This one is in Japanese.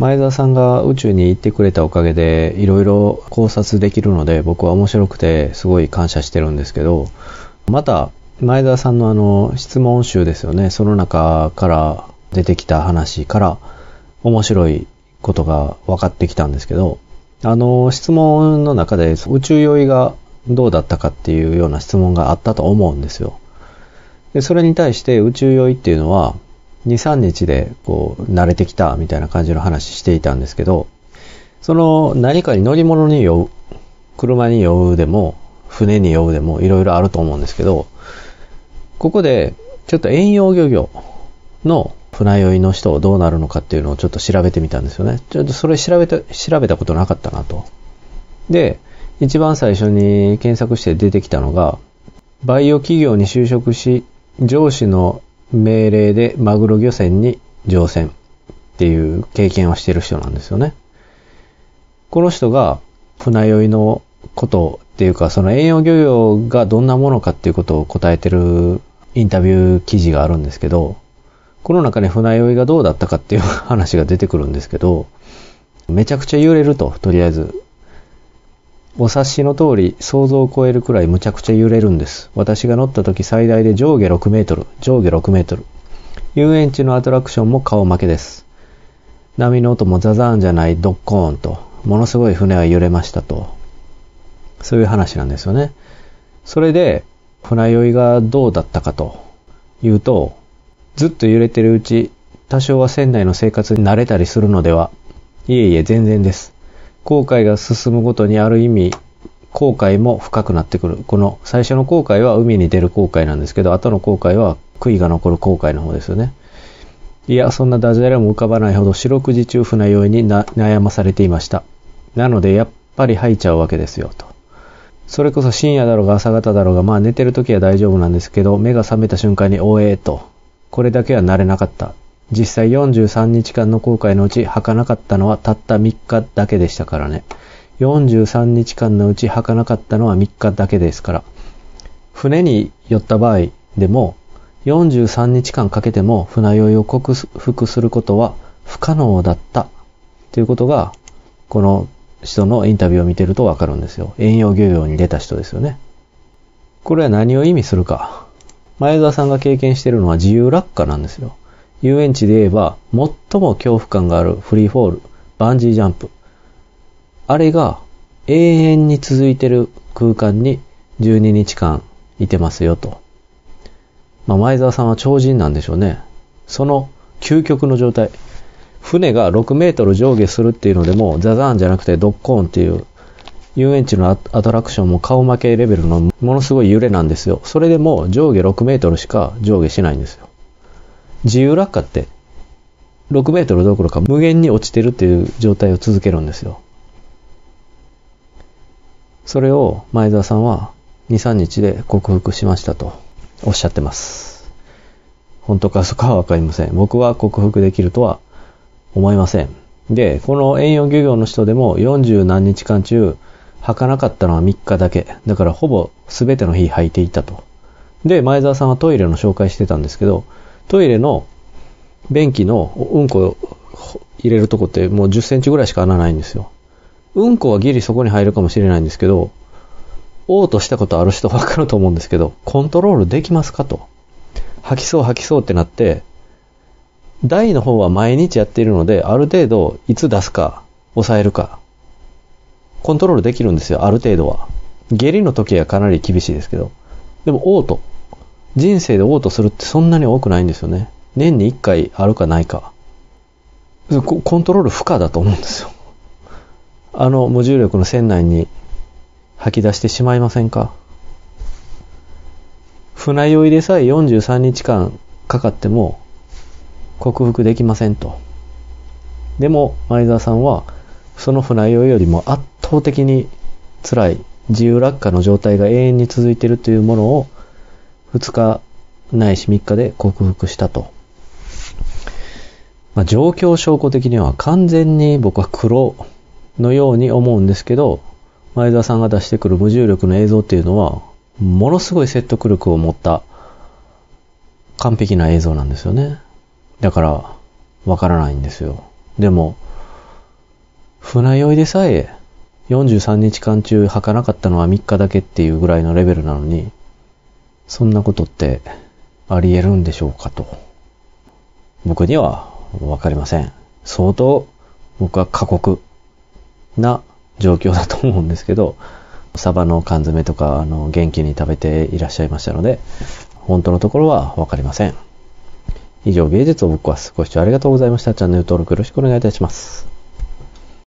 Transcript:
前澤さんが宇宙に行ってくれたおかげでいろいろ考察できるので、僕は面白くてすごい感謝してるんですけど、また前澤さんの質問集ですよね、その中から出てきた話から面白いことが分かってきたんですけど、質問の中で宇宙酔いがどうだったかっていうような質問があったと思うんですよ。でそれに対して宇宙酔いっていうのは2、3日でこう慣れてきたみたいな感じの話していたんですけど、その何かに乗り物に酔う、車に酔うでも船に酔うでもいろいろあると思うんですけど、ここでちょっと遠洋漁業の船酔いの人どうなるのかっていうのをちょっと調べてみたんですよね。ちょっとそれ調べたことなかったなと。で、一番最初に検索して出てきたのが、バイオ企業に就職し、上司の命令でマグロ漁船に乗船っていう経験をしている人なんですよね。この人が船酔いのことっていうか、その遠洋漁業がどんなものかっていうことを答えてるインタビュー記事があるんですけど、この中に船酔いがどうだったかっていう話が出てくるんですけど、めちゃくちゃ揺れると、とりあえず。お察しの通り、想像を超えるくらいむちゃくちゃ揺れるんです。私が乗った時最大で上下6メートル、上下6メートル。遊園地のアトラクションも顔負けです。波の音もザザーンじゃないドッコーンと、ものすごい船は揺れましたと。そういう話なんですよね。それで、船酔いがどうだったかというと、ずっと揺れてるうち、多少は船内の生活に慣れたりするのでは。いえいえ、全然です。航海が進むごとにある意味、航海も深くなってくる。この最初の航海は海に出る航海なんですけど、後の航海は悔いが残る航海の方ですよね。いや、そんなダジャレも浮かばないほど四六時中船酔いに悩まされていました。なのでやっぱり吐いちゃうわけですよと。それこそ深夜だろうが朝方だろうが、まあ寝てる時は大丈夫なんですけど、目が覚めた瞬間におえーと。これだけは慣れなかった。実際43日間の航海のうち吐かなかったのはたった3日だけでしたからね。43日間のうち吐かなかったのは3日だけですから。船に酔った場合でも43日間かけても船酔いを克服することは不可能だったということが、この人のインタビューを見てるとわかるんですよ。遠洋漁業に出た人ですよね。これは何を意味するか。前澤さんが経験しているのは自由落下なんですよ。遊園地で言えば最も恐怖感があるフリーフォール、バンジージャンプ。あれが永遠に続いてる空間に12日間いてますよと。前澤さんは超人なんでしょうね。その究極の状態。船が6メートル上下するっていうのでもザザーンじゃなくてドッコーンっていう遊園地のアトラクションも顔負けレベルのものすごい揺れなんですよ。それでも上下6メートルしか上下しないんですよ。自由落下って6メートルどころか無限に落ちてるっていう状態を続けるんですよ。それを前澤さんは2、3日で克服しましたとおっしゃってます。本当か嘘かはわかりません。僕は克服できるとは思いません。で、この遠洋漁業の人でも40何日間中吐かなかったのは3日だけ。だからほぼ全ての日吐いていたと。で、前澤さんはトイレの紹介してたんですけど、トイレの便器のうんこを入れるとこってもう10センチぐらいしか穴ないんですよ。うんこはギリそこに入るかもしれないんですけど、嘔吐したことある人わかると思うんですけど、コントロールできますかと。吐きそうってなって、台の方は毎日やっているので、ある程度いつ出すか抑えるか、コントロールできるんですよ、ある程度は。下痢の時はかなり厳しいですけど。でも嘔吐。人生で嘔吐するってそんなに多くないんですよね。年に1回あるかないか。コントロール不可だと思うんですよ。無重力の船内に吐き出してしまいませんか？船酔いでさえ43日間かかっても克服できませんと。でも前澤さんはその船酔いよりも圧倒的に辛い自由落下の状態が永遠に続いているというものを2日ないし3日で克服したと。状況証拠的には完全に僕は黒のように思うんですけど、前澤さんが出してくる無重力の映像っていうのはものすごい説得力を持った完璧な映像なんですよね。だからわからないんですよ。でも船酔いでさえ43日間中吐かなかったのは3日だけっていうぐらいのレベルなのに、そんなことってあり得るんでしょうかと。僕にはわかりません。相当僕は過酷な状況だと思うんですけど、サバの缶詰とか元気に食べていらっしゃいましたので、本当のところはわかりません。以上、芸術をぶっ壊す。ご視聴ありがとうございました。チャンネル登録よろしくお願いいたします。